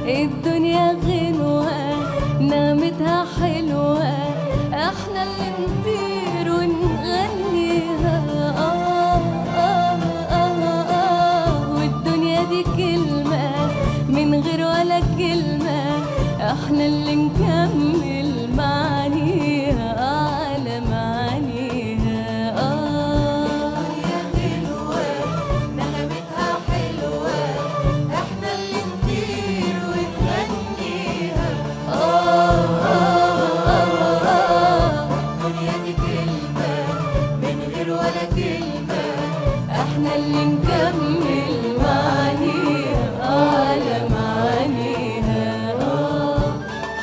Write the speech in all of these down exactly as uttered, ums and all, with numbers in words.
الدنيا غنوة نغمتها حلوة، احنا اللي نطير ونغنيها. آه آه آه آه والدنيا دي كلمة من غير ولا كلمة، احنا اللي نكمل معانيها على معانيها. آه الدنيا غنوة نغمتها حلوة، احنا اللي نطير ونغنيها. آه آه آه آه الدنيا دي كلمة من غير ولا كلمة، احنا اللي نكمل معانيها على معانيها. آه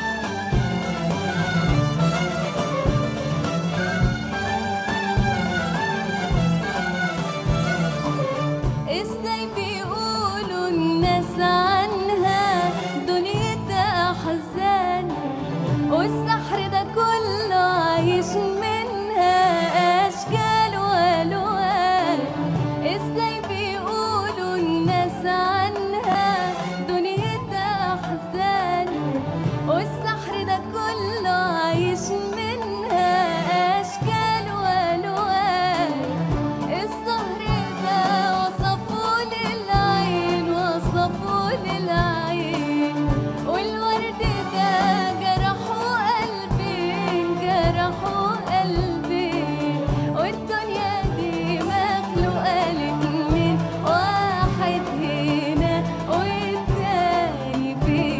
ازاي بيقولوا الناس عنها دنيتها احزان، والسحر ده كله عايش منها اشكال والوان. ازاي بيقولوا الناس عنها دنيتها احزان، والسحر ده كله عايش منها اشكال والوان. السهر ده وصفوا للعين وصفوا للعين، والورد ده جرحوا قلبين جرحوا قلبين. والدنيا دي مخلوقة لاتنين، واحد هنا والتاني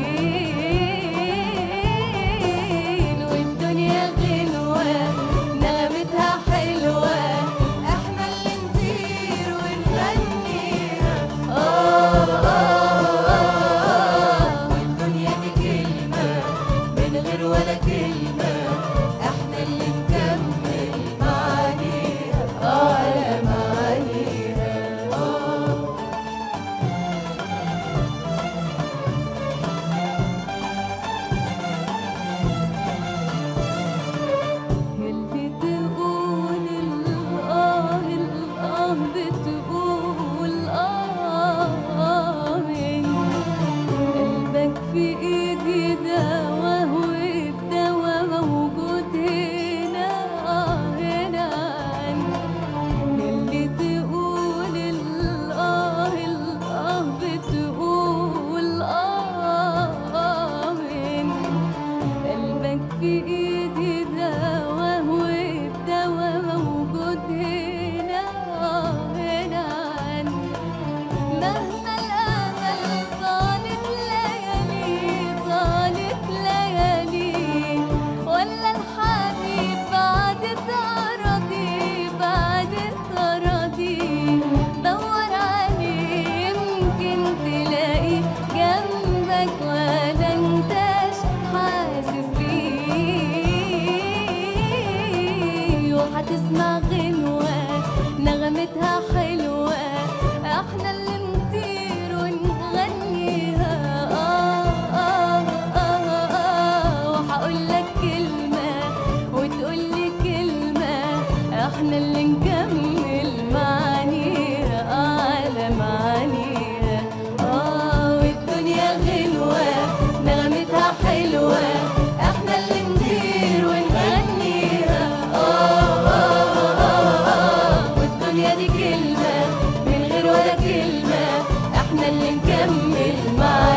فين. والدنيا غنوة نغمتها حلوة، احنا اللي نطير ونغنيها. آه آه آه الدنيا دي كلمة من غير ولا كلمة، احنا اللي نكمل معانيها على معانيها. آه اللي تقول الآه الآه بتقول آه من قلبك في إيدي دوا، والدوا موجود هنا هنا. اللي تقول الآه الآه بتقول آه من قلبك في إيدي دوا، والدوا موجود هنا هنا. مهما الأمل طالت ليالي طالت ليالي، ولا الحبيب بعدت أراضي بعدت أراضي. دور عليه يمكن تلاقي جنبك ولا انتش حاسس بيه. وهتسمع غنوة نغمتها حلوة، احنا اللي نطير ونغنيها. آه آه آه آه وهقولك كلمة وتقولي كلمة، احنا اللي نكمل معانيها على معانيها. آه والدنيا غنوة نغمتها حلوة، احنا اللي نطير ونغنيها. آه آه آه آه والدنيا دي كلمة من غير ولا كلمة، احنا اللي نكمل معانيها.